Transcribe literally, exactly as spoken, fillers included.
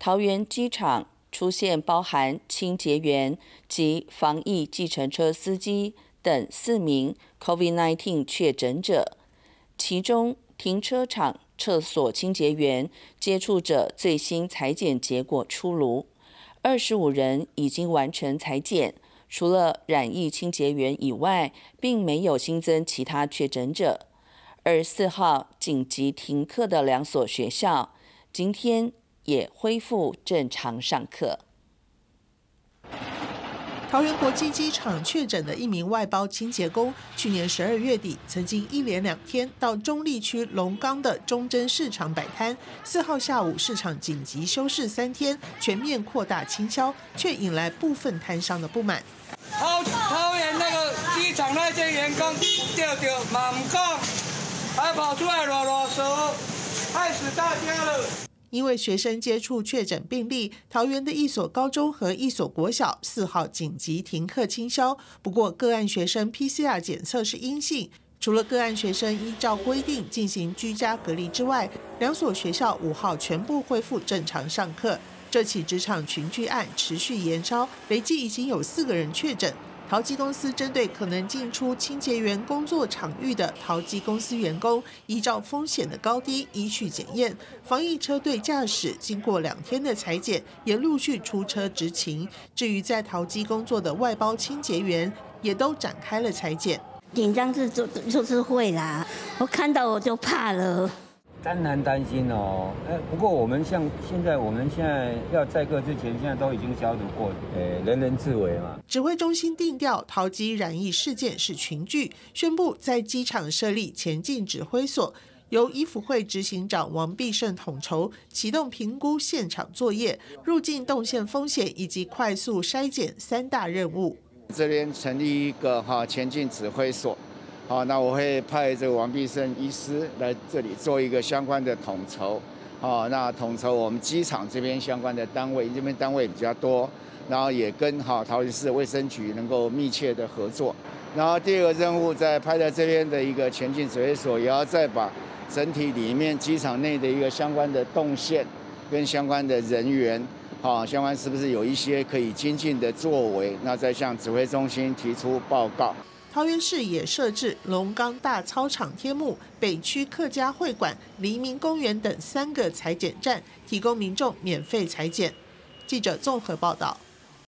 桃园机场出现包含清洁员及防疫计程车司机等四名 COVID 十九 确诊者，其中停车场厕所清洁员接触者最新采检结果出炉，二十五人已经完成采检，除了染疫清洁员以外，并没有新增其他确诊者。二十四号紧急停课的两所学校，今天也恢复正常上课。 桃园国际机场确诊的一名外包清洁工，去年十二月底曾经一连两天到中坜区龙岗的中贞市场摆摊。四号下午市场紧急休市三天，全面扩大清销，却引来部分摊商的不满。 桃桃园那个机场那些员工调调嘛唔讲，还跑出来啰啰嗦，害死大家了。 因为学生接触确诊病例，桃园的一所高中和一所国小四号紧急停课清消。不过，个案学生 P C R 检测是阴性，除了个案学生依照规定进行居家隔离之外，两所学校五号全部恢复正常上课。这起职场群聚案持续延烧，累计已经有四个人确诊。桃机公司针对可能进出清洁员工作场域的桃机公司员工，依照风险的高低依序检验。防疫车队驾驶经过两天的采检，也陆续出车执勤。至于在桃机工作的外包清洁员，也都展开了采检。 紧张是就就是会啦，我看到我就怕了。 当然担心哦，呃，不过我们像现在，我们现在要载客之前，现在都已经消毒过了，呃，人人自危嘛。 指挥中心定调桃机染疫事件是群聚，宣布在机场设立前进指挥所，由医辅会执行长王必胜统筹，启动评估现场作业、入境动线风险以及快速筛检三大任务。 这边成立一个哈前进指挥所。好，那我会派这个王必胜医师来这里做一个相关的统筹。好，那统筹我们机场这边相关的单位，这边单位比较多，然后也跟好桃园市卫生局能够密切的合作。然后第二个任务在派在这边的一个前进指挥所，也要再把整体里面机场内的一个相关的动线跟相关的人员，好，相关是不是有一些可以精进的作为，那再向指挥中心提出报告。 桃园市也设置龙岗大操场天幕、北区客家会馆、黎明公园等三个采检站，提供民众免费采检。记者综合报道。